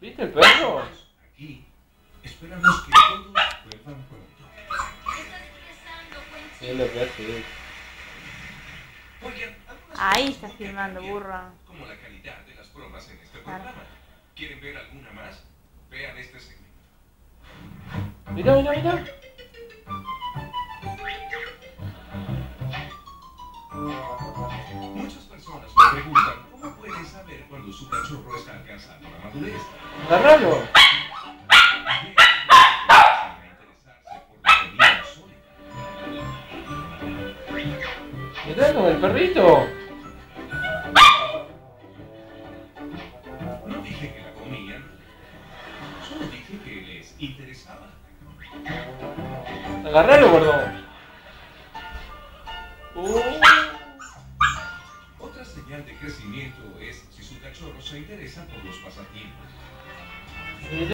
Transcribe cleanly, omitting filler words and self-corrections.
¿Viste el perro? Aquí esperamos que todos vuelvan pronto. Es lo que hace él. Oigan, algunas Ahí cosas está nunca filmando, cambian, burra. como la calidad de las bromas en este Claro. programa. ¿Quieren ver alguna más? Vean este segmento. Mirá, mirá, mirá. Muchas personas me preguntan cómo pueden saber cuando su cachorro está alcanzando la madurez. Agarralo. Interesarse por la comida sólida. Mirá con el perrito. No dije que la comían, solo dije que les interesaba. Agarralo, gordo. Otra señal de crecimiento es si su cachorro se interesa por los pasatiempos.